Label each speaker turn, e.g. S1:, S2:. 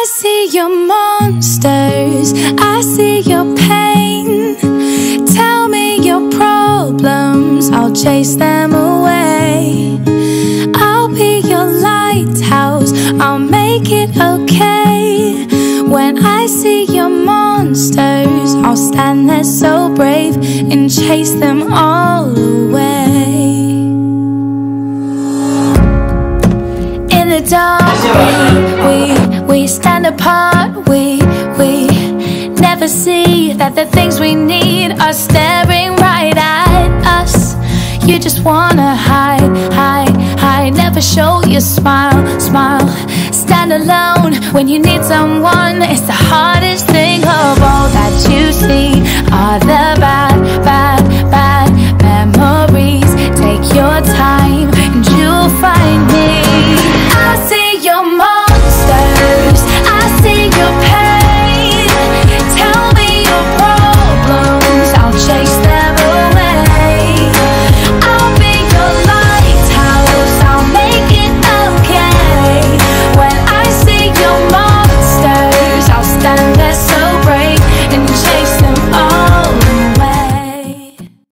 S1: see your monsters, I see your pain. Tell me your problems, I'll chase them away. I'll be your lighthouse, I'll make it okay. When I see your monsters, I'll stand there so brave and chase them all away. In the dark, we stand apart. We never see that the things we need are staring right at us. You just wanna hide, hide, hide. Never show your smile, smile. Stand alone when you need someone. It's the hardest thing of all that you see are the bad.